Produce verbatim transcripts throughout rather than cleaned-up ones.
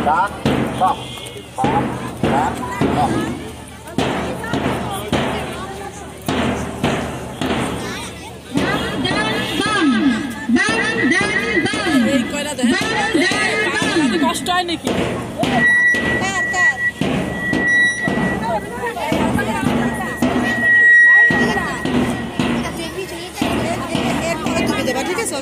Dan stop. Stop. Dan stop. কষ্ট হয় নাকি ঠিক আছে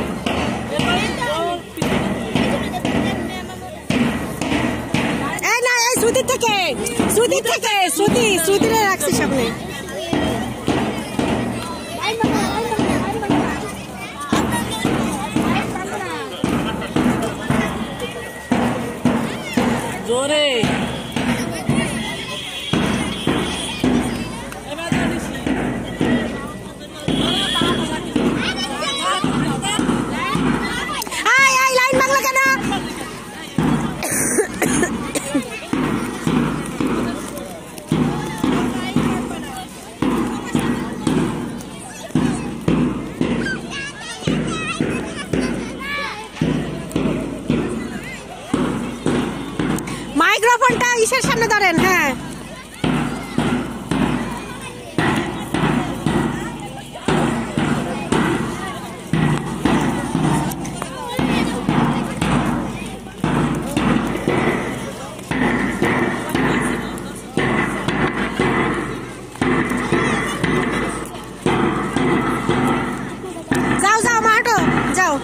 সুতি থেকে সুতি থেকে সুতি সুতিরে রাখছি সামনে জোরে মাইক্রোফোনটা ইসের সামনে ধরেন হ্যাঁ যাও যাও মাটো যাও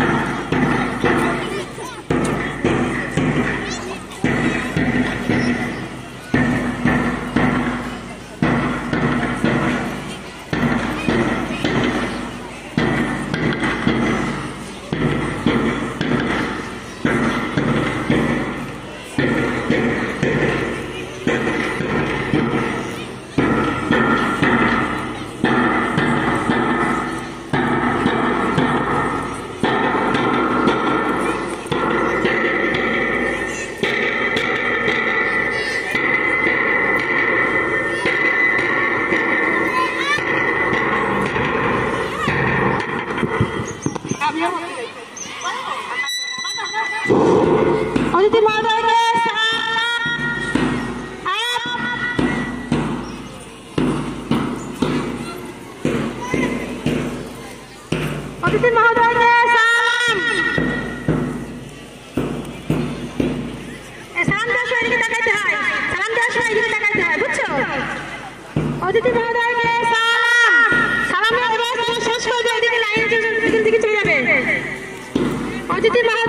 অতিথি মহোদয়কে অতিথি মহোদয়কে সালাম দেওয়ার সময় এদিকে তাকাইতে হয় সালাম দেওয়ার সময় এদিকে তাকাইতে হয় বুঝছো অতিথি মহোদয়কে সালাম সালাম শেষ করে দিয়ে এদিকে লাইনের দিকে চলে যাবে অতিথি মহোদয়